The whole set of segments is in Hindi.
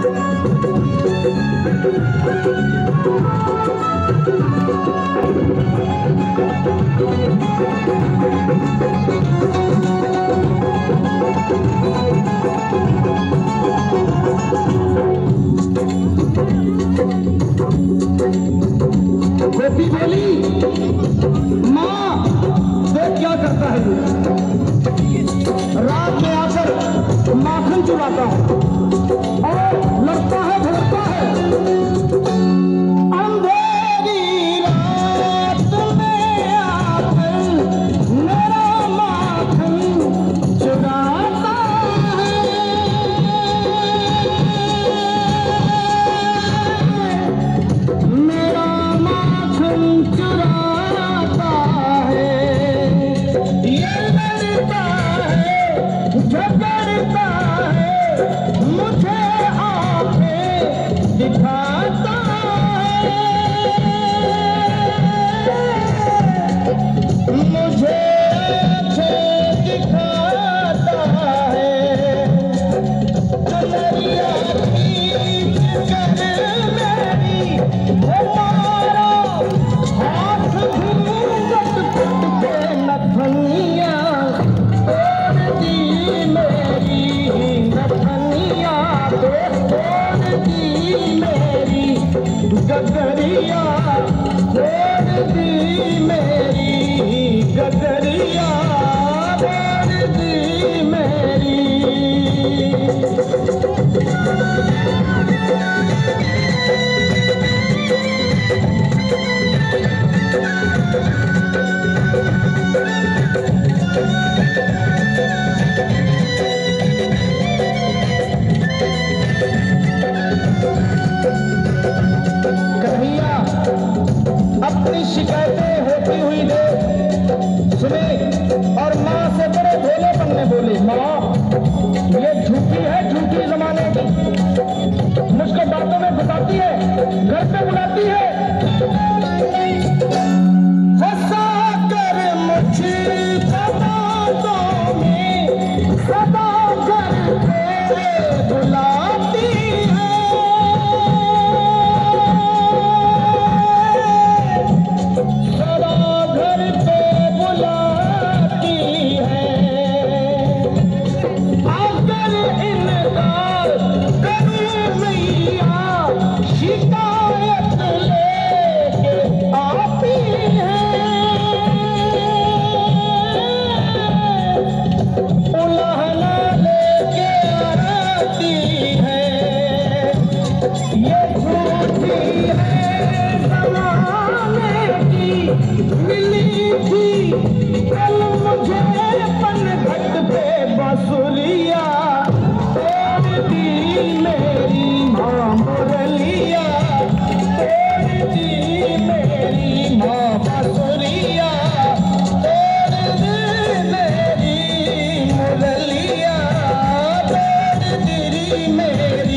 गोपी बोली, माँ देख क्या करता है ये। रात में आकर माखन चुराता है और लड़ता है भड़कता है। अंधेरी रात में आकर मेरा माखन चुराता है। मेरा माखन चुराता है। ये लड़ता है, झगड़ता है, मुझे आंखें दिखाता है। मुझे आंखें दिखाता है। कलरिया की कर मेरी हमारा हाथ घूंघट कुट के नथनिया तोड़ दी मेरी नथनिया तोड़ दी मेरी गगरिया तोड़ दी मेरी गगरिया तोड़ दी मेरी। कन्हैया अपनी शिकायतें होती हुई देख सुने और माँ से बड़े भोलेपन में बोले, माँ ये झूठी है, झूठी जमाने की, मुझको बातों में बताती है, घर पे बुलाती है। हंसा कर मुझको बातों में सदा घर पे बुलाती है। सदा घर पे बुलाती है। अगर इनकार करूं मैया शिकायत लेके आती है। उलाहना लेके आती है। ये झूठी है जमाने की, मिली थी कल मुझे पनघट पे बांसुरिया तोड़ दी मेरी माँ मुरलिया तोड़ दी मेरी माँ बांसुरिया तोड़ दी मेरी मुरलिया तोड़ दी मेरी।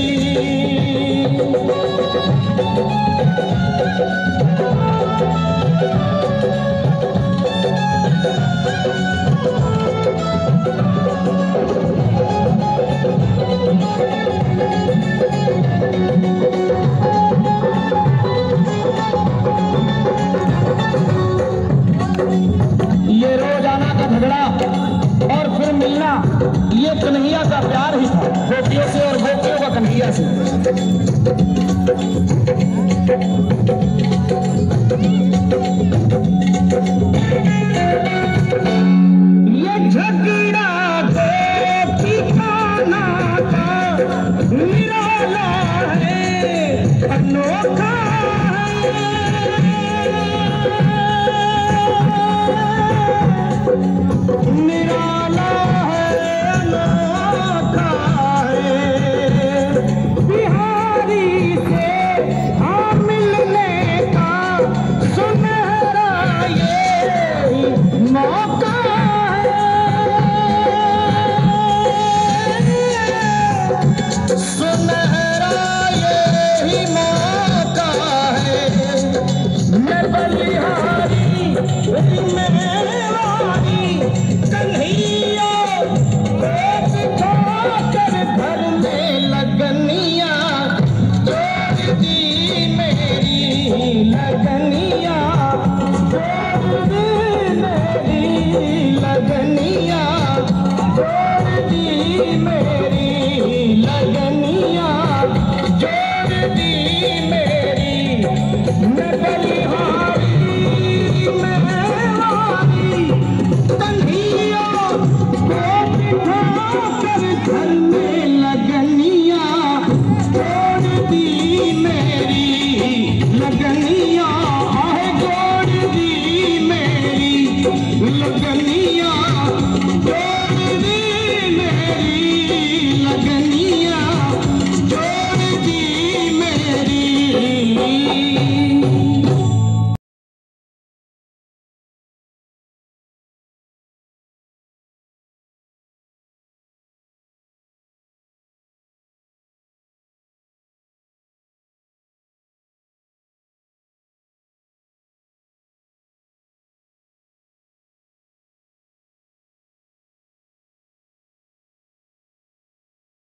ये रोजाना का झगड़ा और फिर मिलना, ये कन्हैया का प्यार ही था, गोपियों से और गोपियों का कन्हैया से। ये झगड़ा गोपी खाना का निराला है, अनोखा है।